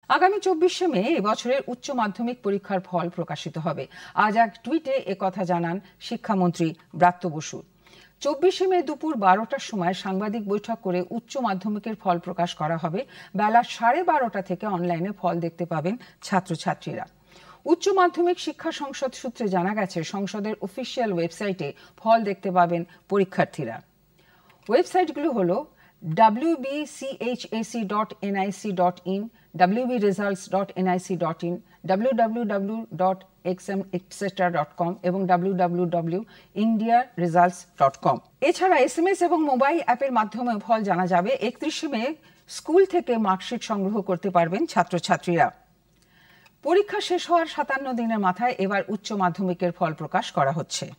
আগামী 24শে মে এবছরের উচ্চ মাধ্যমিক পরীক্ষার ফল প্রকাশিত হবে। আজ এক টুইটে একথা জানান শিক্ষামন্ত্রী ব্রাত্য বসু। 24শে মে দুপুর 12টার সময় সাংবাদিক বৈঠক করে উচ্চ মাধ্যমিকের ফল প্রকাশ করা হবে। বেলা 12:30 থেকে অনলাইনে ফল দেখতে পাবেন ছাত্রছাত্রীরা। উচ্চ মাধ্যমিক শিক্ষা সংসদ সূত্রে জানা গেছে, সংসদের অফিসিয়াল ওয়েবসাইটে ফল দেখতে পাবেন পরীক্ষার্থীরা। ওয়েবসাইটগুলো হলো wbchac.nic.in, wbresults.nic.in, www.exametc.com এবং www.indiaresults.com। এছাড়া SMS এবং মোবাইল অ্যাপের মাধ্যমে ফল জানা যাবে। 31শে মে স্কুল থেকে মার্কশিট সংগ্রহ করতে পারবেন ছাত্রছাত্রীরা। পরীক্ষা শেষ হওয়ার 57 দিনের মাথায় এবার উচ্চ মাধ্যমিকের ফল প্রকাশ করা হচ্ছে।